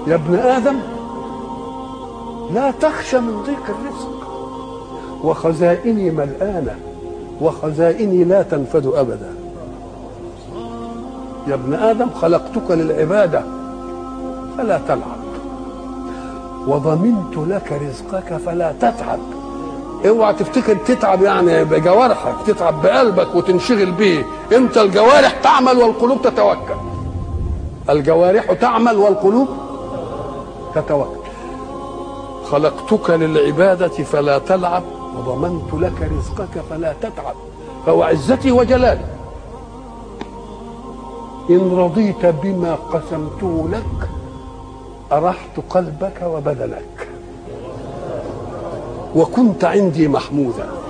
يا ابن آدم لا تخشى من ضيق الرزق، وخزائني ملآنة وخزائني لا تنفد أبدا. يا ابن آدم خلقتك للعبادة فلا تلعب، وضمنت لك رزقك فلا تتعب. اوعى تفتكر تتعب يعني بجوارحك، تتعب بقلبك وتنشغل به. انت الجوارح تعمل والقلوب تتوكل، الجوارح تعمل والقلوب تتوكل. خلقتك للعبادة فلا تلعب، وضمنت لك رزقك فلا تتعب. فهو عزتي وجلالي إن رضيت بما قسمته لك أرحت قلبك وبدنك وكنت عندي محمودا.